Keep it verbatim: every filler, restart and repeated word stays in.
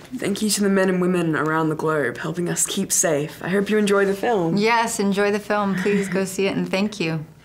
Thank you to the men and women around the globe helping us keep safe. I hope you enjoy the film. Yes, enjoy the film. Please go see it, and thank you.